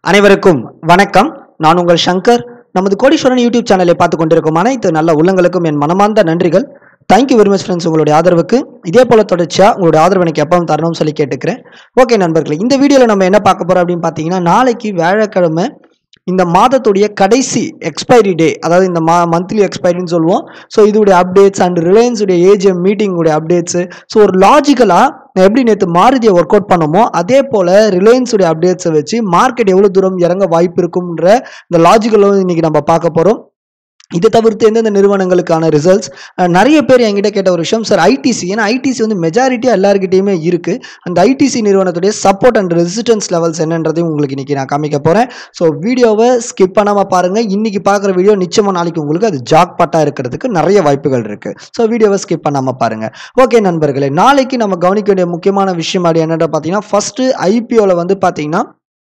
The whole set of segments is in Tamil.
அனைவருக்கும் வணக்கம். நான் உங்கள் சங்கர். நமது கோடீஸ்வரன் யூடியூப் சேனலை பார்த்து கொண்டிருக்கும் அனைத்து நல்ல உள்ளங்களுக்கும் என் மனமார்ந்த நன்றிகள். Thank you very much friends. உங்களுடைய ஆதரவுக்கு இதே போல தொடர்ச்சியாக உங்களுடைய ஆதரவு எனக்கு எப்பவும் தரணும்னு சொல்லி கேட்டுக்கிறேன். ஓகே நண்பர்களே, இந்த வீடியோவில் நம்ம என்ன பார்க்க போகிறோம் அப்படின்னு பார்த்தீங்கன்னா, நாளைக்கு வியாழக்கிழமை இந்த மாதத்துடைய கடைசி எக்ஸ்பைரி டே, அதாவது இந்த மந்த்லி எக்ஸ்பைரின்னு சொல்லுவோம். ஸோ இதோடைய அப்டேட்ஸ் அண்ட் ரிலையன்ஸுடைய ஏஜிஎம் மீட்டிங்குடைய அப்டேட்ஸு. ஸோ ஒரு லாஜிக்கலாக எப்படி நேற்று மாருதியை ஒர்க் அவுட் பண்ணமோ அதே போல் ரிலையன்ஸுடைய அப்டேட்ஸை வச்சு மார்க்கெட் எவ்வளோ தூரம் இறங்க வாய்ப்பு இருக்கும்ன்ற இந்த லாஜிக்கலும் இன்றைக்கி நம்ம பார்க்க போகிறோம். இதை தவிர்த்து எந்தெந்த நிறுவனங்களுக்கான ரிசல்ட்ஸ், நிறைய பேர் என்கிட்ட கேட்ட ஒரு விஷயம், சார் ஐடிசி, ஏன்னா ஐடிசி வந்து மெஜாரிட்டியாக எல்லாருக்கிட்டையுமே இருக்குது. அந்த ஐடிசி நிறுவனத்துடைய சப்போர்ட் அண்ட் ரெசிஸ்டன்ஸ் லெவல்ஸ் என்னன்றதையும் உங்களுக்கு இன்றைக்கி நான் காமிக்க போகிறேன். ஸோ வீடியோவை ஸ்கிப் பண்ணாமல் பாருங்கள். இன்றைக்கி பார்க்குற வீடியோ நிச்சயமாக நாளைக்கு உங்களுக்கு அது ஜாக்பாட்டாக இருக்கிறதுக்கு நிறைய வாய்ப்புகள் இருக்குது. ஸோ வீடியோவை ஸ்கிப் பண்ணாமல் பாருங்கள். ஓகே நண்பர்களே, நாளைக்கு நம்ம கவனிக்க வேண்டிய முக்கியமான விஷயம் அப்படி என்னென்னு பார்த்தீங்கன்னா, ஃபஸ்ட்டு ஐபிஓவில் வந்து பார்த்தீங்கன்னா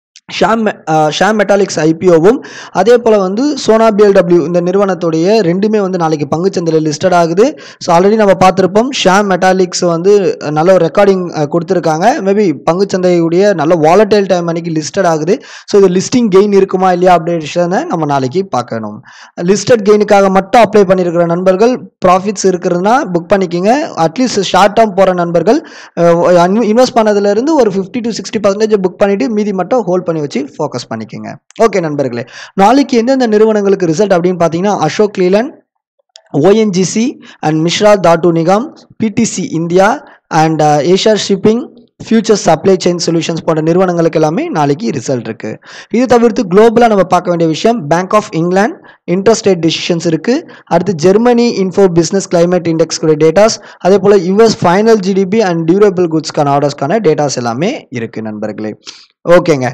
ஷாம் மெட்டாலிக்ஸ் ஐபிஓவும் அதே போல் வந்து சோனா பிஎல்டபிள்யூ இந்த நிறுவனத்துடைய ரெண்டுமே வந்து நாளைக்கு பங்குச்சந்தையில் லிஸ்டட் ஆகுது. ஸோ ஆல்ரெடி நம்ம பார்த்துருப்போம், ஷாம் மெட்டாலிக்ஸ் வந்து நல்ல ஒரு ரெக்கார்டிங் கொடுத்துருக்காங்க. மேபி பங்குச்சந்தையுடைய நல்ல வாலட்டைல் டைம் அன்னைக்கு லிஸ்டட் ஆகுது. ஸோ இது லிஸ்டிங் கெயின் இருக்குமா இல்லையா அப்படின்றத நம்ம நாளைக்கு பார்க்கணும். லிஸ்டட் கெயினுக்காக மட்டும் அப்ளை பண்ணியிருக்கிற நண்பர்கள் ப்ராஃபிட்ஸ் இருக்கிறதுனா புக் பண்ணிக்கிங்க. அட்லீஸ்ட் ஷார்ட் டேர்ம் போகிற நண்பர்கள் இன்வெஸ்ட் பண்ணதுலேருந்து ஒரு 50 to 60% புக் பண்ணிவிட்டு மீதி மட்டும் ஹோல்ட் பண்ணி வச்சு ஃபோக்கஸ் பண்ணிக்கங்க. ஓகே நண்பர்களே, நாளைக்கு எந்தெந்த நிறுவனங்களுக்கு ரிசல்ட் அப்படின்னு பார்த்தீங்கன்னா, Ashok Leyland, ONGC and Mishra Dhatu Nigam, PTC India and Asia Shipping, Future Supply Chain Solutions போன்ற நிறுவனங்களுக்கு எல்லாமே நாளைக்கு ரிசல்ட் இருக்குது. இது தவிர்த்து குளோபலாக நம்ம பார்க்க வேண்டிய விஷயம், Bank of England interest rate decisions இருக்குது. அடுத்து ஜெர்மனி இன்ஃபோ பிஸ்னஸ் கிளைமேட் இண்டெக்ஸ்க்குரிய டேட்டாஸ், அதே போல் US final GDP and durable குட்ஸ்க்கான ஆர்டர்ஸ்க்கான டேட்டாஸ் எல்லாமே இருக்குது நண்பர்களே. ஓகேங்க,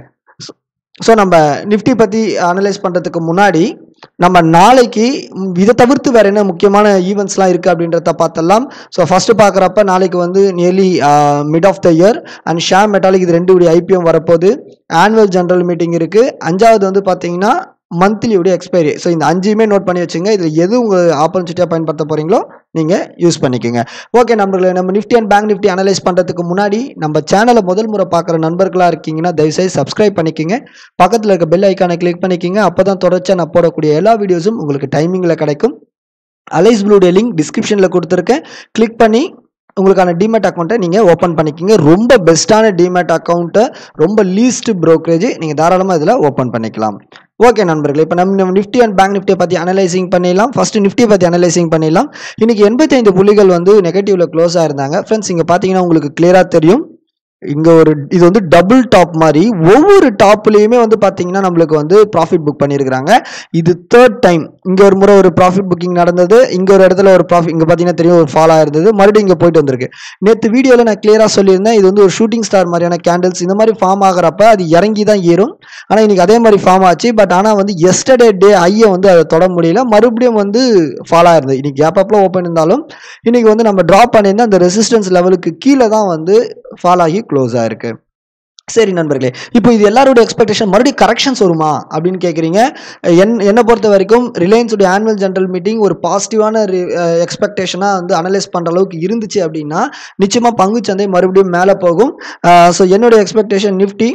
ஸோ நம்ம நிஃப்டி பற்றி அனலைஸ் பண்ணுறதுக்கு முன்னாடி நம்ம நாளைக்கு இதை தவிர்த்து வேறு என்ன முக்கியமான ஈவெண்ட்ஸ்லாம் இருக்குது அப்படின்றத பார்த்தலாம். ஸோ ஃபஸ்ட்டு பார்க்குறப்ப நாளைக்கு வந்து nearly mid of the year and Shyam Metallic இது ரெண்டு ஐபிஎம் வரப்போகுது. ஆனுவல் ஜெனரல் மீட்டிங் இருக்குது. அஞ்சாவது வந்து பார்த்தீங்கன்னா மந்த்லியுடைய எக்ஸ்பைரி. ஸோ இந்த அஞ்சுமே நோட் பண்ணி வச்சுங்க. இதில் எது உங்கள் ஆப்பர்ச்சுனிட்டியாக பயன்படுத்த போகிறீங்களோ நீங்கள் யூஸ் பண்ணிக்கோங்க. ஓகே நண்பர்களே, நம்ம Nifty and bank Nifty analyse பண்ணுறதுக்கு முன்னாடி நம்ம சேனலை முதல் முறை பார்க்குற நண்பர்களாக இருக்கீங்கன்னா தயவுசெய்து சப்ஸ்கிரைப் பண்ணிக்கோங்க. பக்கத்தில் இருக்க பெல் ஐக்கானை கிளிக் பண்ணிக்கோங்க. அப்போ தான் தொடர்ச்சியாக நான் போடக்கூடிய எல்லா வீடியோஸும் உங்களுக்கு டைமிங்கில் கிடைக்கும். அலைஸ் ப்ளூடைய லிங்க் டிஸ்கிரிப்ஷனில் கொடுத்துருக்கேன். கிளிக் பண்ணி உங்களுக்கான டிமேட் அக்கௌண்ட்டை நீங்கள் ஓப்பன் பண்ணிக்கிங்க. ரொம்ப பெஸ்ட்டான டிமேட் அக்கௌண்ட்டை, ரொம்ப லீஸ்ட் ப்ரோக்கரேஜ், நீங்கள் தாராளமாக இதில் ஓப்பன் பண்ணிக்கலாம். ஓகே நண்பர்களே, இப்போ நம்ம நிஃப்டி அண்ட் பேங்க் நிஃப்டியை பற்றி அனலைசிங் பண்ணிடலாம். ஃபஸ்ட்டு நிஃப்டி பற்றி அனலைசிங் பண்ணிடலாம். இன்றைக்கி 85 புள்ளிகள் வந்து நெகட்டிவில் க்ளோஸ் ஆயிருந்தாங்க. ஃப்ரெண்ட்ஸ், இங்கே பார்த்தீங்கன்னா உங்களுக்கு கிளியராக தெரியும், இங்கே இது வந்து டபுள் டாப் மாதிரி ஒவ்வொரு டாப்லேயுமே வந்து பார்த்தீங்கன்னா நம்மளுக்கு வந்து ப்ராஃபிட் புக் பண்ணியிருக்கிறாங்க. இது தேர்ட் டைம். இங்கே ஒரு முறை ஒரு ப்ராஃபிட் புக்கிங் நடந்தது, இங்கே ஒரு இடத்துல ஒரு ப்ராஃபிட், இங்கே பார்த்தீங்கன்னா தெரியும் ஒரு ஃபால் ஆயிருந்தது, மறுபடியும் இங்கே போயிட்டு வந்திருக்கு. நேற்று வீடியோவில் நான் கிளியராக சொல்லியிருந்தேன், இது வந்து ஒரு ஷூட்டிங் ஸ்டார் மாதிரியான கேண்டில்ஸ் இந்த மாதிரி ஃபார்ம் ஆகிறப்ப அது இறங்கி தான் ஏறும். ஆனால் இன்றைக்கி அதே மாதிரி ஃபார்ம் ஆச்சு. பட் ஆனால் வந்து எஸ்டர்டே டே ஐயை வந்து அதை தொட முடியல, மறுபடியும் வந்து ஃபால் ஆயிருந்தது. இன்றைக்கி கேப் அப்பில் ஓப்பன் இருந்தாலும் இன்றைக்கி வந்து நம்ம ட்ராப் பண்ணியிருந்தால் அந்த ரெசிஸ்டன்ஸ் லெவலுக்கு கீழே தான் வந்து ஃபால் ஆகி க்ளோஸ் ஆயிருக்கு. சரி நண்பர்களே, இப்போ இது எல்லாருடைய எக்ஸ்பெக்டேஷன் மறுபடியும் கரெக்ஷன்ஸ் வருமா அப்படின்னு கேட்குறீங்க. என்னை பொறுத்த வரைக்கும் ரிலையன்ஸுடைய ஆனுவல் ஜெனரல் மீட்டிங் ஒரு பாசிட்டிவான எக்ஸ்பெக்டேஷனாக வந்து அனலைஸ் பண்ணுற அளவுக்கு இருந்துச்சு அப்படின்னா நிச்சயமாக பங்குச்சந்தை மறுபடியும் மேலே போகும். ஸோ என்னுடைய எக்ஸ்பெக்டேஷன் நிஃப்டி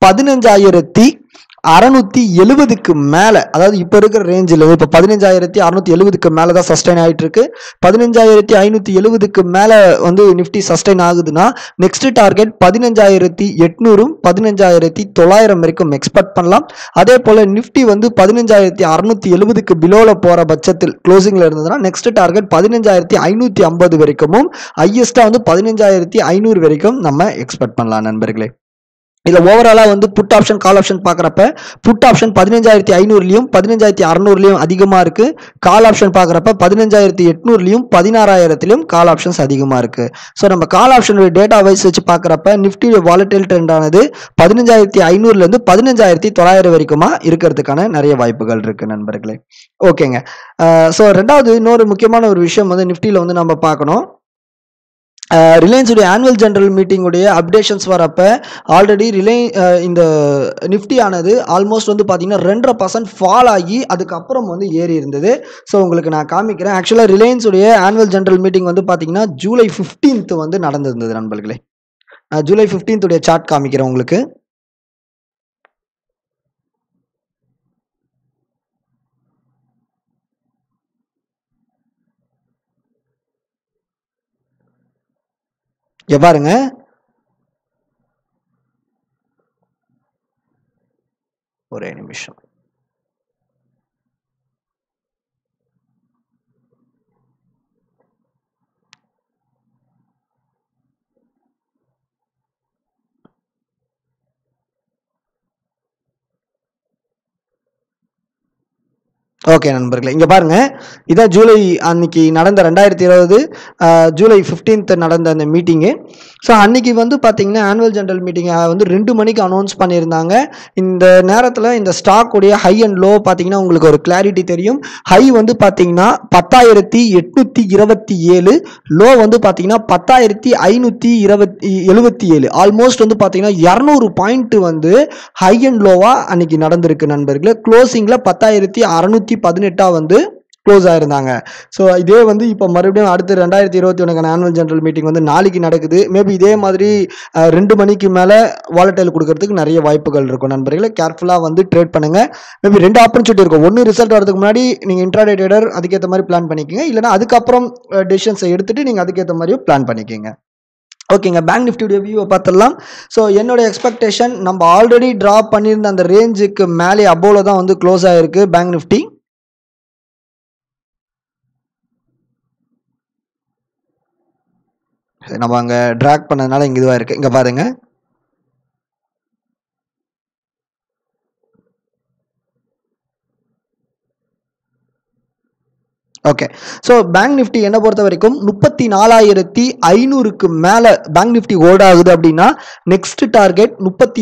15,670க்கு மேலே, அதாவது இப்போ இருக்கிற ரேஞ்சில் இப்போ 15,670க்கு மேலே தான் சஸ்டைன் ஆகிட்டு இருக்கு. 15,570க்கு மேலே வந்து நிஃப்டி சஸ்டைன் ஆகுதுன்னா நெக்ஸ்ட் டார்கெட் 15,800 15,900 வரைக்கும் எக்ஸ்பெக்ட் பண்ணலாம். அதே போல் நிஃப்டி வந்து 15,670க்கு பிலோவில் போகிற பட்சத்தில் க்ளோசிங்கில் இருந்ததுன்னா நெக்ஸ்ட் டார்கெட் 15,550 வரைக்கும், ஹையஸ்ட்டாக வந்து 15,500 வரைக்கும் நம்ம எக்ஸ்பெக்ட் பண்ணலாம் நண்பர்களே. இதில் ஓவராலாக வந்து புட் ஆப்ஷன் கால் ஆப்ஷன் பார்க்குறப்ப புட் ஆப்ஷன் 15,500லையும் 15,600லையும் அதிகமாக இருக்குது. கால் ஆப்ஷன் பார்க்குறப்ப 15,800லையும் 16,000லையும் கால் ஆப்ஷன்ஸ் அதிகமாக இருக்குது. ஸோ நம்ம கால் ஆப்ஷனுடைய டேட்டா வைஸ் வச்சு பார்க்குறப்ப நிஃப்டியோட வாலட்டைல் ட்ரெண்டானது 15,500லேருந்து 15,900 வரைக்குமா இருக்கிறதுக்கான நிறைய வாய்ப்புகள் இருக்குது நண்பர்களே. ஓகேங்க, ஸோ ரெண்டாவது இன்னொரு முக்கியமான ஒரு விஷயம் வந்து நிஃப்டியில் வந்து நம்ம பார்க்கணும். ரிலையன்ஸுடைய ஆனுவல் ஜெனரல் மீட்டிங்குடைய அப்டேஷன்ஸ் வரப்போ ஆல்ரெடி இந்த நிஃப்டி ஆனது ஆல்மோஸ்ட் வந்து பார்த்தீங்கன்னா 2.5% ஃபால் ஆகி அதுக்கப்புறம் வந்து ஏறி இருந்தது. ஸோ உங்களுக்கு நான் காமிக்கிறேன். ஆக்சுவலாக ரிலையன்ஸுடைய ஆனுவல் ஜெனரல் மீட்டிங் வந்து பார்த்தீங்கன்னா ஜூலை 15 வந்து நடந்திருந்தது நண்பர்களே. ஜூலை 15 சார்ட் காமிக்கிறேன் உங்களுக்கு. இங்க பாருங்க, ஒரே நிமிஷம். ஓகே நண்பர்களே, இங்க பாருங்க, இதான் ஜூலை அன்னைக்கு நடந்த 2020 ஜூலை 15th நடந்த அந்த மீட்டிங்கு. ஸோ அன்னைக்கு வந்து பார்த்தீங்கன்னா ஆனுவல் ஜெனரல் மீட்டிங் வந்து 2 மணிக்கு அனௌன்ஸ் பண்ணியிருந்தாங்க. இந்த நேரத்தில் இந்த ஸ்டாக் உடைய ஹை அண்ட் லோ பார்த்தீங்கன்னா உங்களுக்கு ஒரு கிளாரிட்டி தெரியும். ஹை வந்து பார்த்தீங்கன்னா 10,827, லோ வந்து பார்த்தீங்கன்னா 10,577. ஆல்மோஸ்ட் வந்து பார்த்தீங்கன்னா 200 பாயிண்ட் வந்து ஹை அண்ட் லோவா அன்னைக்கு நடந்திருக்கு நண்பர்களே. க்ளோசிங்ல 10,618 வந்து க்ளோஸ் ஆயிருந்தாங்க. ஸோ இதே வந்து இப்போ மறுபடியும் அடுத்து 2021 ஆனுவல் ஜெனரல் மீட்டிங் வந்து நாளைக்கு நடக்குது. மேபி இதே மாதிரி 2 மணிக்கு மேலே வாலட்டைல் கொடுக்கறதுக்கு நிறைய வாய்ப்புகள் இருக்கும் நண்பர்களே. கேர்ஃபுல்லாக வந்து ட்ரேட் பண்ணுங்க. மேபி 2 ஆப்பர்ச்சுனிட்டி இருக்கும். ஒன்று ரிசல்ட் வரதுக்கு முன்னாடி நீங்கள் இன்ட்ராடே ட்ரேடர் அதுக்கேற்ற மாதிரி பிளான் பண்ணிக்கோங்க. இல்லைனா அதுக்கப்புறம் டெசிஷன்ஸை எடுத்துட்டு நீங்கள் அதுக்கேற்ற மாதிரியும் பிளான் பண்ணிக்கோங்க. ஓகேங்க, பேங்க் நிஃப்டியுடைய வியூவை பார்த்துடலாம். ஸோ என்னோட எக்ஸ்பெக்டேஷன் நம்ம ஆல்ரெடி ட்ரா பண்ணியிருந்த அந்த ரேஞ்சுக்கு மேலே அபோவில் தான் வந்து க்ளோஸ் ஆகிருக்கு பேங்க் நிஃப்டி. நம்ம அங்கே ட்ராக் பண்ணதுனால இங்கே இதுவாக இருக்குது. இங்கே பாருங்கள், ஓகே. ஸோ பேங்க் நிஃப்டி என்ன பொறுத்த வரைக்கும் 34,500க்கு மேலே பேங்க் நிஃப்டி ஹோல்ட் ஆகுது அப்படின்னா நெக்ஸ்ட் டார்கெட்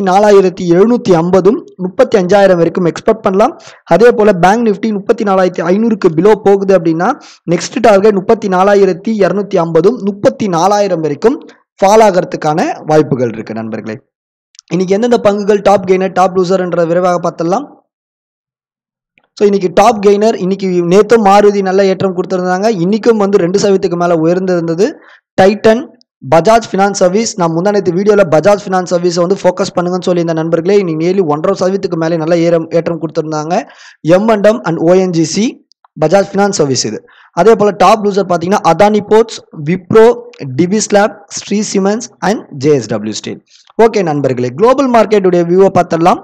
34,750, 35,000 வரைக்கும் எக்ஸ்பெக்ட் பண்ணலாம். அதே போல் பேங்க் நிஃப்டி 34,500க்கு பிலோ போகுது அப்படின்னா நெக்ஸ்ட் டார்கெட் 34,250, 34,000 வரைக்கும் ஃபால் ஆகிறதுக்கான வாய்ப்புகள் இருக்குது நண்பர்களே. இன்னைக்கு எந்தெந்த பங்குகள் டாப் கெய்னர் டாப் லூசர் என்ற விரைவாக பார்த்துடலாம். ஸோ இன்னைக்கு டாப் கெய்னர், இன்னைக்கு நேற்றும் மாருதி நல்ல ஏற்றம் கொடுத்துருந்தாங்க. இன்னைக்கும் வந்து 2% மேலே உயர்ந்திருந்தது. டைட்டன், பஜாஜ் ஃபினான்ஸ் சர்வீஸ், நான் முந்தானத்து வீடியோவில் பஜாஜ் ஃபினான்ஸ் சர்வீஸை வந்து ஃபோக்கஸ் பண்ணுங்கன்னு சொல்லி இந்த நண்பர்களே இன்னைக்கு நியர்லி 1.5% மேலே நல்ல ஏற்றம் கொடுத்துருந்தாங்க. M&M and ONGC, Bajaj finance service இது. அதே போல் டாப் லூசர் பார்த்தீங்கன்னா Adani ports, Wipro, Divi's lab, Shree cements and JSW steel. Okay நண்பர்களே, குளோபல் மார்க்கெட்டுடைய வியூவை பார்த்துடலாம்.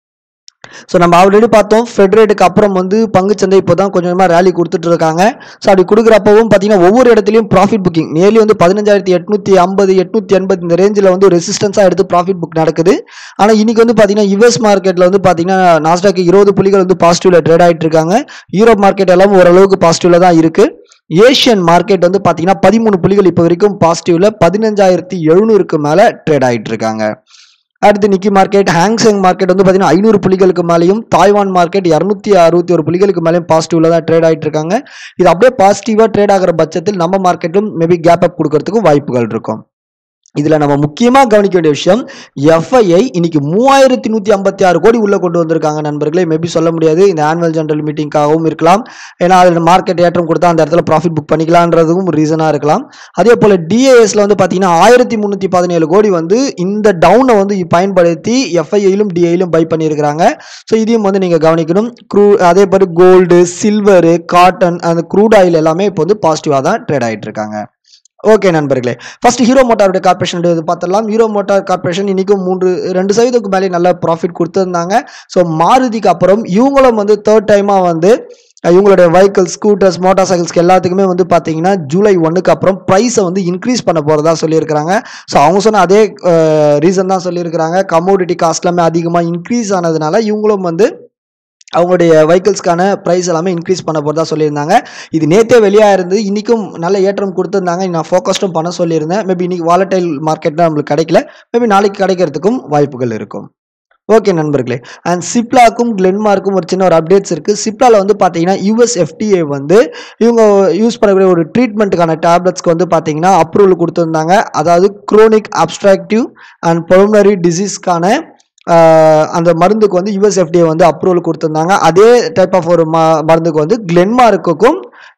ஸோ நம்ம ஆல்ரெடி பார்த்தோம், ஃபெட்ரேட்டுக்கு அப்புறம் வந்து பங்குச்சந்தை இப்போ தான் கொஞ்சமாக ரேலி கொடுத்துட்டு இருக்காங்க. ஸோ அப்படி கொடுக்குறப்பவும் பார்த்தீங்கன்னா ஒவ்வொரு இடத்துலையும் ப்ராஃபிட் புக்கிங் நியர்லி வந்து 15,850, 880 இந்த ரேஞ்சில் வந்து ரெசிஸ்டன்ஸாக எடுத்து ப்ராஃபிட் புக் நடக்குது. ஆனால் இன்னைக்கு வந்து பார்த்தீங்கன்னா US மார்க்கெட்டில் வந்து பார்த்தீங்கன்னா நாஸ்டாக் 20 புள்ளிகள் வந்து பாசிட்டிவ்ல ட்ரேட் ஆகிட்டு இருக்காங்க. யூரோப் மார்க்கெட் எல்லாம் ஓரளவுக்கு பாசிட்டிவ்ல தான் இருக்கு. ஏஷியன் மார்க்கெட் வந்து பார்த்தீங்கன்னா 13 புள்ளிகள் இப்போ வரைக்கும் பாசிட்டிவ்ல 15,700க்கு மேலே ட்ரேட் ஆகிட்டு இருக்காங்க. அடுத்து நிக்கி மார்க்கெட், ஹாங்செங் மார்க்கெட் வந்து பார்த்தீங்கன்னா 500 புள்ளிகளுக்கு மேலேயும், தாய்வான் மார்க்கெட் 261 புள்ளிகளுக்கு மேலேயும் பாசிட்டிவ்ல தான் ட்ரேட் ஆகிட்டு இருக்காங்க. இது அப்படியே பாசிட்டிவாக ட்ரேட் ஆகிற பட்சத்தில் நம்ம மார்க்கெட்டும் மேபி கேப் அப் கொடுக்கறதுக்கும் வாய்ப்புகள் இருக்கும். இதில் நம்ம முக்கியமாக கவனிக்க வேண்டிய விஷயம், FII இன்னைக்கு 3,156 கோடி உள்ள கொண்டு வந்திருக்காங்க நண்பர்களே. மேபி சொல்ல முடியாது, இந்த ஆனுவல் ஜெனரல் மீட்டிங்காகவும் இருக்கலாம். ஏன்னா அதில் மார்க்கெட் ஏற்றம் கொடுத்தா அந்த இடத்துல ப்ராஃபிட் புக் பண்ணிக்கலான்றதும் ரீசனாக இருக்கலாம். அதே போல் DASல வந்து பார்த்தீங்கன்னா 1,317 கோடி வந்து இந்த டவுனை வந்து பயன்படுத்தி FIIலும் DIலும் பை பண்ணியிருக்கிறாங்க. ஸோ இதையும் வந்து நீங்கள் கவனிக்கணும். அதே போல் கோல்டு, சில்வரு, காட்டன், அந்த க்ரூட் ஆயில் எல்லாமே இப்போ வந்து பாசிட்டிவாக தான் ட்ரேட் ஆகிட்டு இருக்காங்க. ஓகே நண்பர்களே, ஃபர்ஸ்ட் ஹீரோ மோட்டாருடைய கார்பரேஷன் பார்த்துடலாம். ஹீரோ மோட்டார் கார்பரேஷன் இன்னைக்கும் 2% மேலே நல்ல ப்ராஃபிட் கொடுத்துருந்தாங்க. ஸோ மாருதிக்கு அப்புறம் இவங்களும் வந்து தேர்ட் டைமாக வந்து இவங்களுடைய வெஹிக்கிள்ஸ், ஸ்கூட்டர்ஸ், மோட்டார் சைக்கிள்ஸ்க்கு எல்லாத்துக்குமே வந்து பார்த்தீங்கன்னா ஜூலை 1க்கு அப்புறம் ப்ரைஸை வந்து இன்க்ரீஸ் பண்ண போகிறதா சொல்லியிருக்கிறாங்க. ஸோ அவங்க சொன்ன அதே ரீசன் தான் சொல்லியிருக்கிறாங்க. கமோடிட்டி காஸ்ட் எல்லாமே அதிகமாக இன்க்ரீஸ் ஆனதுனால இவங்களும் வந்து அவங்களுடைய வெஹிக்கிள்ஸ்க்கான ப்ரைஸ் எல்லாமே இன்க்ரீஸ் பண்ண போகிறதா சொல்லியிருந்தாங்க. இது நேற்றே வெளியாக இருந்து இன்றைக்கும் நல்ல ஏற்றம் கொடுத்துருந்தாங்க. நான் ஃபோக்கஸ்டும் பண்ண சொல்லியிருந்தேன். மேபி இன்றைக்கி வாலட்டைல் மார்க்கெட்டில் நம்மளுக்கு கிடைக்கல, மேபி நாளைக்கு கிடைக்கிறதுக்கும் வாய்ப்புகள் இருக்கும். ஓகே நண்பர்களே, அண்ட் சிப்லாக்கும் கிளென்மார்க்கும் ஒரு சின்ன ஒரு அப்டேட்ஸ் இருக்குது. சிப்லாவில் வந்து பார்த்தீங்கன்னா US FDA வந்து இவங்க யூஸ் பண்ணக்கூடிய ஒரு ட்ரீட்மெண்ட்டுக்கான டேப்லெட்ஸ்க்கு வந்து பார்த்தீங்கன்னா அப்ரூவல் கொடுத்துருந்தாங்க. அதாவது குரோனிக் அப்ஸ்ட்ராக்டிவ் அண்ட் பல்மனரி டிசீஸ்க்கான அந்த மருந்துக்கு வந்து US FDA வந்து அப்ரூவல் கொடுத்துருந்தாங்க. அதே டைப் ஆஃப் ஒரு மருந்துக்கு வந்து கிளென்மார்க்குக்கும்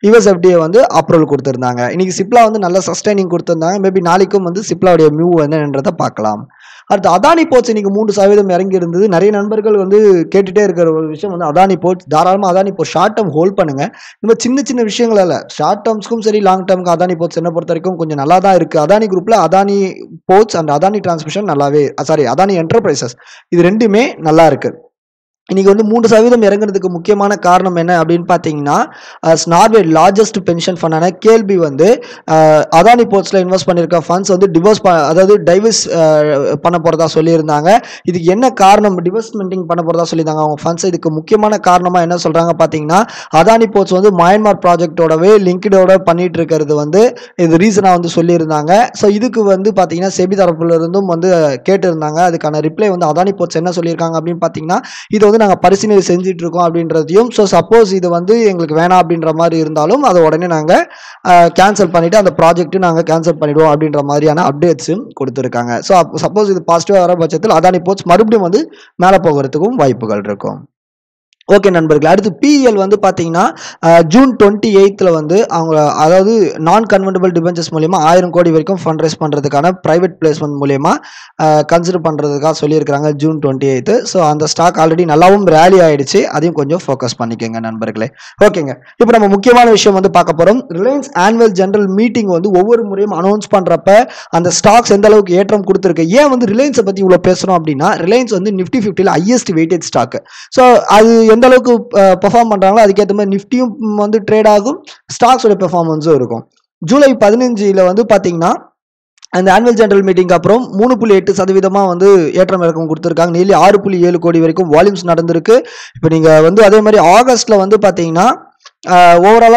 யுஎஸ் எஃப்டிஏ வந்து அப்ரூவல் கொடுத்துருந்தாங்க. இன்னைக்கு சிப்லா வந்து நல்ல சஸ்டைனிங் கொடுத்துருந்தாங்க. மேபி நாளைக்கும் வந்து சிப்லாவுடைய மூவ் என்னன்றதை பார்க்கலாம். அடுத்து அதானி போர்ட்ஸ் இன்னைக்கு 3% இறங்கி இருந்தது. நிறைய நண்பர்கள் வந்து கேட்டுட்டே இருக்கிற ஒரு விஷயம் வந்து அதானி போர்ட்ஸ், தாராளமாக Adani ports short term hold பண்ணுங்க. இந்த சின்ன சின்ன விஷயங்கள் இல்லை, ஷார்ட் டேர்ம்ஸ்க்கும் சரி லாங் டேர்முக்கு அதானி போர்ட்ஸ் என்ன பொறுத்த வரைக்கும் கொஞ்சம் நல்லா தான் இருக்கு. அதானி குரூப்ல Adani ports and Adani transmission நல்லாவே, அதானி என்டர்பிரைசஸ் இது ரெண்டுமே நல்லா இருக்கு. இன்னைக்கு வந்து 3% இறங்குறதுக்கு முக்கியமான காரணம் என்ன அப்படின்னு பார்த்தீங்கன்னா, நார்வே லார்ஜஸ்ட் பென்ஷன் ஃபண்டான கேஎல்பி வந்து அதானி போர்ட்ஸில் இன்வெஸ்ட் பண்ணியிருக்க ஃபண்ட்ஸ் வந்து டைவர்ஸ் பண்ண போகிறதா சொல்லியிருந்தாங்க. இதுக்கு என்ன காரணம், டிவெஸ்ட்மெண்டிங் பண்ண போகிறதா சொல்லியிருந்தாங்க அவங்க ஃபண்ட்ஸ். இதுக்கு முக்கியமான காரணமாக என்ன சொல்கிறாங்க பார்த்தீங்கன்னா, அதானி போர்ட்ஸ் வந்து மயன்மார் ப்ராஜெக்டோடவே லிங்க்டோட பண்ணிட்டு இருக்கிறது வந்து இது ரீசனாக வந்து சொல்லியிருந்தாங்க. ஸோ இதுக்கு வந்து பார்த்தீங்கன்னா செபி தரப்புல இருந்தும் வந்து கேட்டிருந்தாங்க. அதுக்கான ரிப்ளை வந்து அதானி போர்ட்ஸ் என்ன சொல்லியிருக்காங்க அப்படின்னு பார்த்தீங்கன்னா, இது வந்து நாங்கள் பரிசீலனை செஞ்சுட்டு இருக்கோம் அப்படின்றதையும், ஸோ சப்போஸ் இது வந்து எங்களுக்கு வேணாம் அப்படின்ற மாதிரி இருந்தாலும் அதை உடனே நாங்கள் கேன்சல் பண்ணிவிட்டு அந்த ப்ராஜெக்ட்டு நாங்கள் கேன்சல் பண்ணிவிடுவோம் அப்படின்ற மாதிரியான அப்டேட்ஸும் கொடுத்துருக்காங்க. ஸோ சப்போஸ் இது பாசிட்டிவாக வர பட்சத்தில் அதானி போர்ட்ஸ் மறுபடியும் வந்து மேலே போகிறதுக்கும் வாய்ப்புகள் இருக்கும். ஓகே நண்பர்கள், அடுத்து பிஎல் வந்து பார்த்தீங்கன்னா ஜூன் 28 வந்து அவங்க அதாவது நான் கன்வெர்ட்டிபிள் டிபென்ச்சர்ஸ் மூலியமா 1000 கோடி வரைக்கும் ஃபண்ட் ரைஸ் பண்ணுறதுக்கான ப்ரைவேட் பிளேஸ்மெண்ட் மூலியமா கன்சிடர் பண்ணுறதுக்காக சொல்லியிருக்காங்க ஜூன் 28. ஸோ அந்த ஸ்டாக் ஆல்ரெடி நல்லாவும் ரேலி ஆயிடுச்சு, அதையும் கொஞ்சம் ஃபோக்கஸ் பண்ணிக்கோங்க நண்பர்களே. ஓகேங்க, இப்போ நம்ம முக்கியமான விஷயம் வந்து பார்க்க போகிறோம். ரிலையன்ஸ் ஆனுவல் ஜெனரல் மீட்டிங் வந்து ஒவ்வொரு முறையும் அனௌன்ஸ் பண்ணுறப்ப அந்த ஸ்டாக்ஸ் எந்த அளவுக்கு ஏற்றம் கொடுத்துருக்கு. ஏன் வந்து ரிலையன்ஸை பற்றி இவ்வளோ பேசுகிறோம் அப்படின்னா, ரிலையன்ஸ் வந்து நிஃப்டி 50ல் ஹையஸ்ட் வெயிட்டட் ஸ்டாக். ஸோ அது எந்த அளவுக்கு பெர்ஃபார்ம் பண்றாங்களோ அதுக்கேற்ற மாதிரி நிஃப்டியும் வந்து ட்ரேட் ஆகும், ஸ்டாக்ஸோட பெர்ஃபார்மன்ஸும் இருக்கும். ஜூலை 15 வந்து பாத்தீங்கன்னா அந்த ஆனுவல் ஜெனரல் மீட்டிங் அப்புறம் 3.8% வந்து ஏற்றம் இறக்கம் கொடுத்துருக்காங்க. நியர்லி 6.7 கோடி வரைக்கும் வால்யூம்ஸ் நடந்திருக்கு. இப்போ நீங்க வந்து அதே மாதிரி ஆகஸ்ட்ல வந்து பாத்தீங்கன்னா ஓவராலாக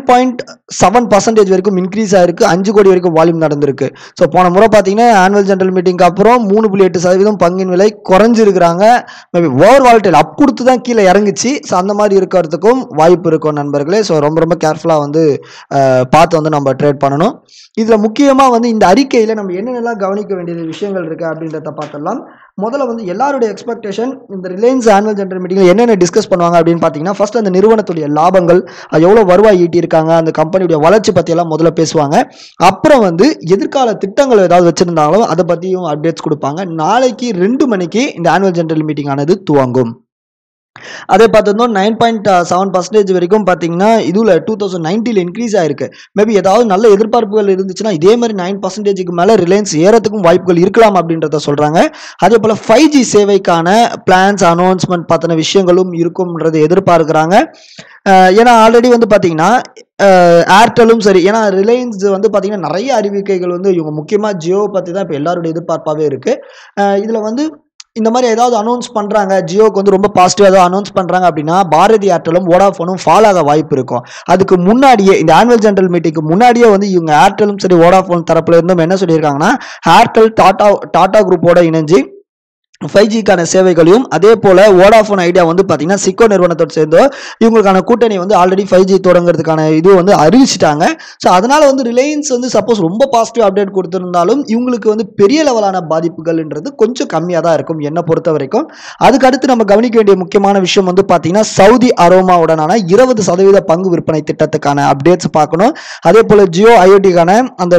9.7% வரைக்கும் இன்க்ரீஸ் ஆயிருக்கு. 5 கோடி வரைக்கும் வால்யூம் நடந்திருக்கு. ஸோ போன முறை பார்த்தீங்கன்னா ஆனுவல் ஜெனரல் மீட்டிங்க்கு அப்புறம் 3.8% பங்கின் விலை குறைஞ்சிருக்கிறாங்க. மேபி ஓவர் வாலட்டைல் அப் கொடுத்து தான் கீழே இறங்குச்சு. ஸோ அந்த மாதிரி இருக்கிறதுக்கும் வாய்ப்பு இருக்கும் நண்பர்களே. ஸோ ரொம்ப ரொம்ப கேர்ஃபுல்லாக வந்து பார்த்து வந்து நம்ம ட்ரேட் பண்ணணும். இதில் முக்கியமாக வந்து இந்த அறிக்கையில் நம்ம என்னென்னலாம் கவனிக்க வேண்டிய விஷயங்கள் இருக்குது அப்படின்றத பார்த்துடலாம். முதல்ல வந்து எல்லாருடைய எக்ஸ்பெக்டேஷன் இந்த ரிலையன்ஸ் ஆனுவல் ஜெனரல் மீட்டிங்கில் என்னென்ன டிஸ்கஸ் பண்ணுவாங்க அப்படின்னு பார்த்தீங்கன்னா, ஃபர்ஸ்ட் அந்த நிறுவனத்துடைய லாபங்கள், எவ்வளோ வருவாய் ஈட்டியிருக்காங்க, அந்த கம்பெனியுடைய வளர்ச்சி பற்றியெல்லாம் முதல்ல பேசுவாங்க. அப்புறம் வந்து எதிர்கால திட்டங்கள் ஏதாவது வச்சுருந்தாலும் அதை பற்றியும் அப்டேட்ஸ் கொடுப்பாங்க. நாளைக்கு 2 மணிக்கு இந்த ஆனுவல் ஜெனரல் மீட்டிங் ஆனது துவங்கும். அதே பார்த்துருந்தோம் 9.7% வரைக்கும் பார்த்தீங்கன்னா இதுல 2019 இன்க்ரீஸ் ஆயிருக்கு. மேபி ஏதாவது நல்ல எதிர்பார்ப்புகள் இருந்துச்சுன்னா இதே மாதிரி 9%க்கு மேலே ரிலையன்ஸ் ஏறத்துக்கும் வாய்ப்புகள் இருக்கலாம் அப்படின்றத சொல்றாங்க. அதே போல 5G சேவைக்கான பிளான்ஸ் அனௌன்ஸ்மெண்ட் பார்த்தின விஷயங்களும் இருக்கும்ன்றதை எதிர்பார்க்கிறாங்க. ஏன்னா ஆல்ரெடி வந்து பார்த்தீங்கன்னா ஏர்டெலும் சரி, ஏன்னா ரிலையன்ஸ் வந்து பார்த்தீங்கன்னா நிறைய அறிவிக்கைகள் வந்து இவங்க முக்கியமாக ஜியோ பற்றி தான் இப்போ எல்லாருடைய எதிர்பார்ப்பாகவே இருக்கு. இதில் வந்து இந்த மாதிரி ஏதாவது அனௌன்ஸ் பண்ணுறாங்க, ஜியோக்கு வந்து ரொம்ப பாசிட்டிவாக ஏதாவது அனௌன்ஸ் பண்ணுறாங்க அப்படின்னா பாரதி ஏர்டெலும் வோடாஃபோனும் ஃபாலோ ஆக வாய்ப்பு இருக்கும். அதுக்கு முன்னாடியே இந்த ஆனுவல் ஜெனரல் மீட்டிங்க்கு முன்னாடியே வந்து இவங்க ஏர்டெலும் சரி வோடாஃபோன் தரப்புல இருந்தும் என்ன சொல்லியிருக்காங்கன்னா, ஏர்டெல் டாடா குரூப்போட இணைஞ்சு 5Gக்கான சேவைகளையும் அதே போல வோடாஃபோன் ஐடியா வந்து பார்த்தீங்கன்னா சிக்கோ நிறுவனத்தோடு சேர்ந்து இவங்களுக்கான கூட்டணி வந்து ஆல்ரெடி 5G தொடங்குறதுக்கான இது வந்து அறிவிச்சிட்டாங்க. ஸோ அதனால வந்து ரிலையன்ஸ் வந்து சப்போஸ் ரொம்ப பாசிட்டிவ் அப்டேட் கொடுத்துருந்தாலும் இவங்களுக்கு வந்து பெரிய லெவலான பாதிப்புகள்ன்றது கொஞ்சம் கம்மியாக தான் இருக்கும் என்னை பொறுத்த வரைக்கும். அதுக்கு அடுத்து நம்ம கவனிக்க வேண்டிய முக்கியமான விஷயம் வந்து பார்த்தீங்கன்னா சவுதி அரோமாவுடனான 20% பங்கு விற்பனை திட்டத்துக்கான அப்டேட்ஸ் பார்க்கணும். அதே போல ஜியோ ஐஓடிக்கான அந்த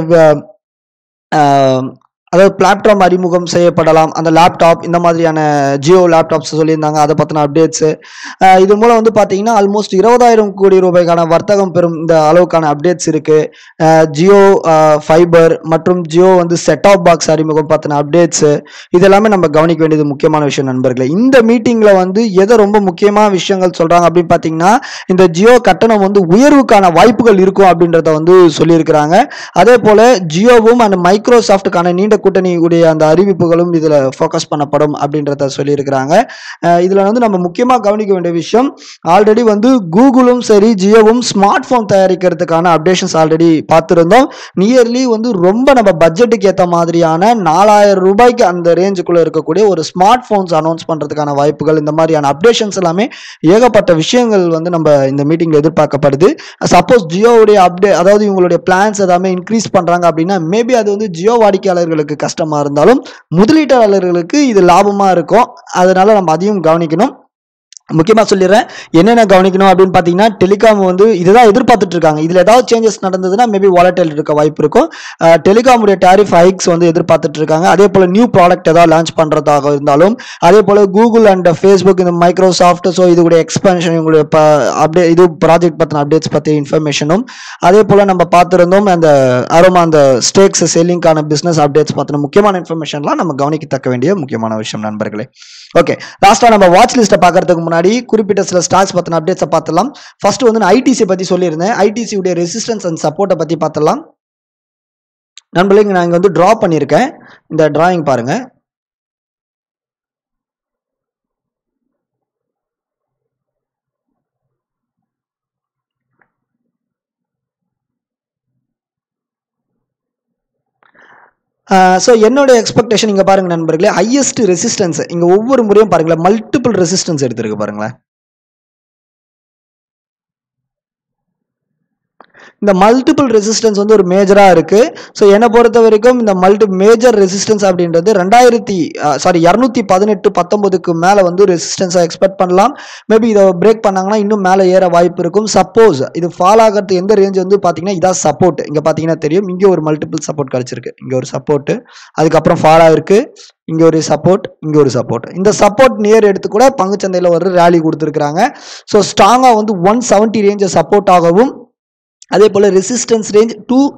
அதாவது பிளாட்ஃபார்ம் அறிமுகம் செய்யப்படலாம். அந்த லேப்டாப் இந்த மாதிரியான ஜியோ லேப்டாப்ஸ் சொல்லியிருந்தாங்க, அதை பற்றின அப்டேட்ஸு. இது மூலம் வந்து பார்த்தீங்கன்னா ஆல்மோஸ்ட் 20,000 கோடி ரூபாய்க்கான வர்த்தகம் பெறும் இந்த அளவுக்கான அப்டேட்ஸ் இருக்குது. ஜியோ ஃபைபர் மற்றும் ஜியோ வந்து செட் ஆஃப் பாக்ஸ் அறிமுகம் பற்றின அப்டேட்ஸு இதெல்லாமே நம்ம கவனிக்க வேண்டியது முக்கியமான விஷயம் நண்பர்களே. இந்த மீட்டிங்கில் வந்து எதை ரொம்ப முக்கியமான விஷயங்கள் சொல்கிறாங்க அப்படின்னு பார்த்தீங்கன்னா, இந்த ஜியோ கட்டணம் வந்து உயர்வுக்கான வாய்ப்புகள் இருக்கும் அப்படின்றத வந்து சொல்லியிருக்கிறாங்க. அதே போல் ஜியோவும் அண்ட் மைக்ரோசாஃப்ட்டுக்கான நீண்ட கூட்டணி உடைய அந்த அறிவிப்புகளும் இதுல ஃபோக்கஸ் பண்ணப்படும் அப்படின்றத சொல்லியிருக்கிறாங்க. இதுல வந்து நம்ம முக்கியமா கவனிக்க வேண்டிய விஷயம், ஆல்ரெடி வந்து கூகுளும் சரி ஜியோவும் ஸ்மார்ட் போன் தயாரிக்கிறதுக்கான அப்டேஷன்ஸ் ஆல்ரெடி பார்த்துருந்தோம். நியர்லி வந்து ரொம்ப நம்ம பட்ஜெட்டுக்கு ஏற்ற மாதிரியான 4,000 ரூபாய்க்கு அந்த ரேஞ்சுக்குள்ள இருக்கக்கூடிய ஒரு ஸ்மார்ட் போன்ஸ் அனௌன்ஸ் பண்றதுக்கான வாய்ப்புகள், இந்த மாதிரியான அப்டேஷன்ஸ் எல்லாமே ஏகப்பட்ட விஷயங்கள் வந்து நம்ம இந்த மீட்டிங்ல எதிர்பார்க்கப்படுது. சப்போஸ் ஜியோவுடைய அப்டேட் அதாவது இவங்களுடைய பிளான்ஸ் எல்லாமே இன்க்ரீஸ் பண்றாங்க அப்படின்னா மேபி அது வந்து ஜியோ வாடிக்கையாளர்களுக்கு கஷ்டமா இருந்தாலும் முதலீட்டாளர்களுக்கு இது லாபமா இருக்கும். அதனால நம்ம அதையும் கவனிக்கணும். முக்கியமாக சொல்லிடுறேன் என்னென்ன கவனிக்கணும் அப்படின்னு பார்த்தீங்கன்னா, டெலிகாம் வந்து இதுதான் எதிர்பார்த்துட்டு இருக்காங்க. இதில் ஏதாவது சேஞ்சஸ் நடந்ததுன்னா மேபி வாலடைல் இருக்க வாய்ப்பு இருக்கும். டெலிகாமுடைய டாரிஃப் ஹைக்ஸ் வந்து எதிர்பார்த்துட்டு இருக்காங்க. அதே போல் நியூ ப்ராடக்ட் ஏதாவது லான்ச் பண்ணுறதாக இருந்தாலும், அதே போல் கூகுள் அண்ட் ஃபேஸ்புக், இந்த மைக்ரோசாஃப்ட், ஸோ இதுடைய எக்ஸ்பென்ஷன், இவங்களுடைய இது ப்ராஜெக்ட் பற்றின அப்டேட்ஸ் பற்றி இன்ஃபர்மேஷனும், அதே போல் நம்ம பார்த்துருந்தோம் அந்த அந்த ஸ்டேக்ஸ் செல்லிங்கான பிஸ்னஸ் அப்டேட்ஸ் பற்றின முக்கியமான இன்ஃபர்மேஷன்லாம் நம்ம கவனிக்கத்தக்க வேண்டிய முக்கியமான விஷயம் நண்பர்களே. ஓகே, லாஸ்ட்டாக நம்ம வாட்ச் லிஸ்ட்டை பார்க்கறதுக்கு முன்னாடி குறிப்பிட்ட சில ஸ்டாக்ஸ் பற்றின அப்டேட்ஸை பார்த்துலாம். ஃபர்ஸ்ட் வந்து நான் ஐடிசி பற்றி சொல்லியிருந்தேன். ஐடிசி உடைய ரெசிஸ்டன்ஸ் அண்ட் சப்போர்ட்டை பற்றி பார்த்துலாம். நண்பர்களே, நான் இங்கே வந்து ட்ரா பண்ணியிருக்கேன். இந்த டிராயிங் பாருங்க. ஸோ என்னோட எக்ஸ்பெக்டேஷன் இங்கே பாருங்க நண்பர்களே, ஹையஸ்ட் ரெசிஸ்டன்ஸ் இங்கே ஒவ்வொரு முறையும் பாருங்களேன், மல்டிபிள் ரெசிஸ்டன்ஸ் எடுத்திருக்கு பாருங்களேன். இந்த மல்டிபிள் ரெசிஸ்டன்ஸ் வந்து ஒரு மேஜராக இருக்குது. ஸோ என்னை பொறுத்த வரைக்கும் இந்த மேஜர் ரெசிஸ்டன்ஸ் அப்படின்றது 218-19 மேலே வந்து ரெசிஸ்டன்ஸாக எக்ஸ்பெக்ட் பண்ணலாம். மேபி இதை பிரேக் பண்ணாங்கன்னா இன்னும் மேலே ஏற வாய்ப்பு இருக்கும். சப்போஸ் இது ஃபால் ஆகிறது எந்த ரேஞ்ச் வந்து பார்த்தீங்கன்னா இதான் சப்போர்ட். இங்கே பார்த்தீங்கன்னா தெரியும், இங்கே ஒரு மல்டிபிள் சப்போர்ட் கிடச்சிருக்கு. இங்கே ஒரு சப்போர்ட்டு, அதுக்கப்புறம் ஃபால் ஆகிருக்கு, இங்கே ஒரு சப்போர்ட், இங்கே ஒரு சப்போர்ட். இந்த சப்போர்ட் நியர் எடுத்து கூட பங்குச்சந்தையில் ஒரு ரேலி கொடுத்துருக்குறாங்க. ஸோ ஸ்ட்ராங்காக வந்து 170 ரேஞ்சை சப்போர்ட் ஆகவும், அதே போல் ரெசிஸ்டன்ஸ் ரேஞ்ச்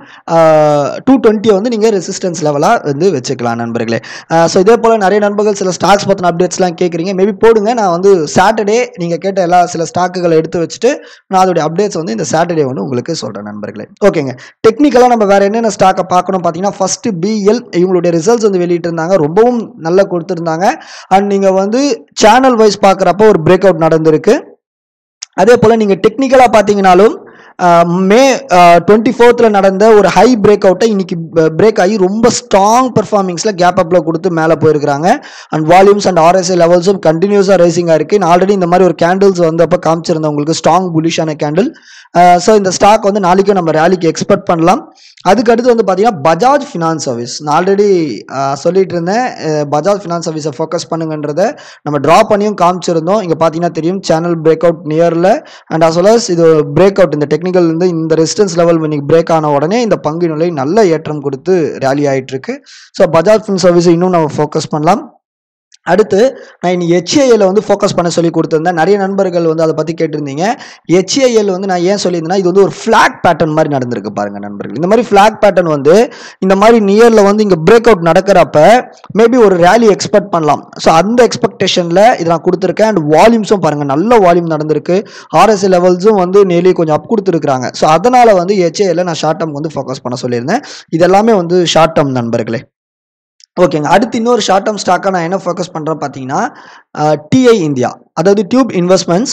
220 வந்து நீங்கள் ரெசிஸ்டன்ஸ் லெவலாக வந்து வச்சுக்கலாம் நண்பர்களே. ஸோ இதே போல் நிறைய நண்பர்கள் சில ஸ்டாக்ஸ் பற்றின அப்டேட்ஸ்லாம் கேட்குறீங்க. மேபி போடுங்க, நான் வந்து சாட்டர்டே நீங்கள் கேட்ட சில ஸ்டாக்குகளை எடுத்து வச்சுட்டு நான் அதோடைய அப்டேட்ஸ் வந்து இந்த சாட்டர்டே வந்து உங்களுக்கு சொல்கிறேன் நண்பர்களே. ஓகேங்க, டெக்னிக்கலாக நம்ம வேறு என்னென்ன ஸ்டாக்கை பார்க்கணும் பார்த்தீங்கன்னா, ஃபஸ்ட்டு பிஎல் இவங்களுடைய ரிசல்ட்ஸ் வந்து வெளியிட்டிருந்தாங்க, ரொம்பவும் நல்லா கொடுத்துருந்தாங்க. அண்ட் நீங்கள் வந்து சேனல் வைஸ் பார்க்குறப்போ ஒரு பிரேக் அவுட் நடந்திருக்கு. அதே போல் நீங்கள் டெக்னிக்கலாக பார்த்தீங்கன்னாலும் மே 24th நடந்த ஒரு ஹை பிரேக் அவுட்டை இன்னைக்கு பிரேக் ஆகி ரொம்ப ஸ்ட்ராங் பெர்ஃபார்மிங்ஸில் கேப் அப்பில் கொடுத்து மேலே போயிருக்கிறாங்க. அண்ட் வால்யூம்ஸ் அண்ட் ஆர்எஸ்ஐ லெவல்ஸும் கண்டினியூஸாக ரைசிங்காக இருக்குது. நான் ஆல்ரெடி இந்த மாதிரி ஒரு கேண்டில்ஸ் வந்து அப்போ காமிச்சிருந்தேன் உங்களுக்கு, ஸ்ட்ராங் புலிஷான கேண்டில். ஸோ இந்த ஸ்டாக் வந்து நாளைக்கும் நம்ம ரேலிக்கு எக்ஸ்பெக்ட் பண்ணலாம். அதுக்கடுத்து வந்து பார்த்தீங்கன்னா பஜாஜ் ஃபினான்ஸ் சர்வீஸ், நான் ஆல்ரெடி சொல்லிட்டு இருந்தேன் பஜாஜ் ஃபினான்ஸ் சர்வீஸை ஃபோக்கஸ் பண்ணுங்கன்றதை நம்ம ட்ரா பண்ணியும் காமிச்சிருந்தோம். இங்கே பார்த்தீங்கன்னா தெரியும், சேனல் பிரேக் அவுட் நியரில் அண்ட் அஸ் வெல் அஸ் இது பிரேக் அவுட் இந்த டெக்னிக்கல் இருந்து இந்த ரெசிஸ்டன்ஸ் லெவல் இன்னைக்கு பிரேக் ஆன உடனே இந்த பங்கு நிலை நல்ல ஏற்றம் கொடுத்து ரேலி ஆகிட்டு இருக்கு. ஸோ பஜாஜ் ஃபினான்ஸ் சர்வீஸை இன்னும் நம்ம ஃபோக்கஸ் பண்ணலாம். அடுத்து நான் இன்னைக்கு HAL வந்து ஃபோக்கஸ் பண்ண சொல்லி கொடுத்துருந்தேன். நிறைய நண்பர்கள் வந்து அதை பற்றி கேட்டிருந்தீங்க. HAL வந்து நான் ஏன் சொல்லியிருந்தேன்னா, இது வந்து ஒரு ஃப்ளாக் பேட்டர்ன் மாதிரி நடந்திருக்கு பாருங்க நண்பர்கள். இந்த மாதிரி ஃப்ளாக் பேட்டர்ன் வந்து இந்த மாதிரி நியரில் வந்து இங்கே பிரேக் அவுட் நடக்கிறப்ப மேபி ஒரு ரேலி எக்ஸ்பெக்ட் பண்ணலாம். ஸோ அந்த எக்ஸ்பெக்டேஷனில் இதை நான் கொடுத்துருக்கேன். அண்ட் வால்யூம்ஸும் பாருங்கள், நல்ல வால்யூம் நடந்திருக்கு. RSI லெவல்ஸும் வந்து நெலி கொஞ்சம் அப் கொடுத்துருக்காங்க. ஸோ அதனால் வந்து HAL நான் ஷார்ட் டேர்ம் வந்து ஃபோக்கஸ் பண்ண சொல்லியிருந்தேன். இதெல்லாமே வந்து ஷார்ட் டேர்ம் நண்பர்களே. ஓகேங்க, அடுத்து இன்னொரு ஷார்ட் டேர்ம் ஸ்டாக்காக நான் என்ன ஃபோக்கஸ் பண்ணுறேன் பார்த்தீங்கன்னா, TI இந்தியா, அதாவது டியூப் இன்வெஸ்ட்மெண்ட்ஸ்.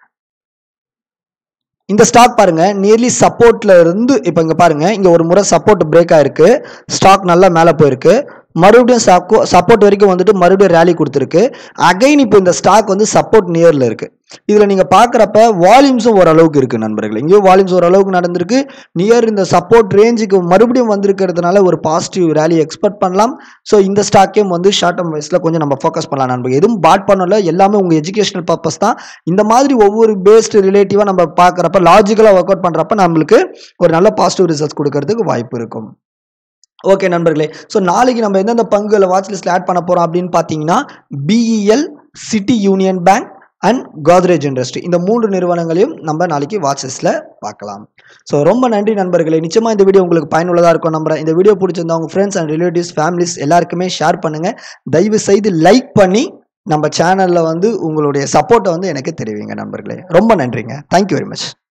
இந்த ஸ்டாக் பாருங்க, நியர்லி சப்போர்ட்ல இருந்து இப்போ இங்கே பாருங்க, இங்கே ஒரு முறை சப்போர்ட் பிரேக் ஆயிருக்கு, ஸ்டாக் நல்லா மேலே போயிருக்கு, மறுபடியும் சப்போர்ட் வரைக்கும் வந்துட்டு மறுபடியும் ரேலி கொடுத்துருக்கு. அகைன் இப்போ இந்த ஸ்டாக் வந்து சப்போர்ட் நியரில் இருக்குது. இதில் நீங்கள் பார்க்குறப்ப வால்யூம்ஸும் ஓரளவுக்கு இருக்குது நண்பர்கள். இங்கேயும் வால்யூம்ஸ் ஓரளவுக்கு நடந்திருக்கு. நியர் இந்த சப்போர்ட் ரேஞ்சுக்கு மறுபடியும் வந்திருக்கிறதுனால ஒரு பாசிட்டிவ் ரேலி எக்ஸ்பெக்ட் பண்ணலாம். ஸோ இந்த ஸ்டாக்கையும் வந்து ஷார்ட் டேர்ம் வைஸில் கொஞ்சம் நம்ம ஃபோக்கஸ் பண்ணலாம் நண்பர்கள். எதுவும் பாட் பண்ணல, எல்லாமே உங்கள் எஜுகேஷனல் பர்பஸ் தான். இந்த மாதிரி ஒவ்வொரு பேஸ்டு ரிலேட்டிவாக நம்ம பார்க்குறப்ப லாஜிக்கலாக ஒர்க் அவுட் பண்ணுறப்ப நம்மளுக்கு ஒரு நல்ல பாசிட்டிவ் ரிசல்ட்ஸ் கொடுக்கறதுக்கு வாய்ப்பு இருக்கும். ஓகே நண்பர்களே, ஸோ நாளைக்கு நம்ம எந்தெந்த பங்குகளை வாட்ச் லிஸ்ட்டில் ஆட் பண்ண போகிறோம் அப்படின்னு பார்த்தீங்கன்னா, BEL, city union bank and Godrej industry, இந்த 3 நிறுவனங்களையும் நம்ம நாளைக்கு வாட்ச் லிஸ்ட்டில் பார்க்கலாம். ஸோ ரொம்ப நன்றி நண்பர்களே. நிச்சயமாக இந்த வீடியோ உங்களுக்கு பயனுள்ளதாக இருக்கும் நம்புறேன். இந்த வீடியோ பிடிச்சிருந்தா உங்கள் ஃப்ரெண்ட்ஸ் அண்ட் ரிலேட்டிவ்ஸ், ஃபேமிலிஸ் எல்லாருக்குமே ஷேர் பண்ணுங்கள். தயவு செய்து லைக் பண்ணி நம்ம சேனலில் வந்து உங்களுடைய சப்போர்ட்டை வந்து எனக்கு தெரிவிங்க நண்பர்களே. ரொம்ப நன்றிங்க. Thank you very much.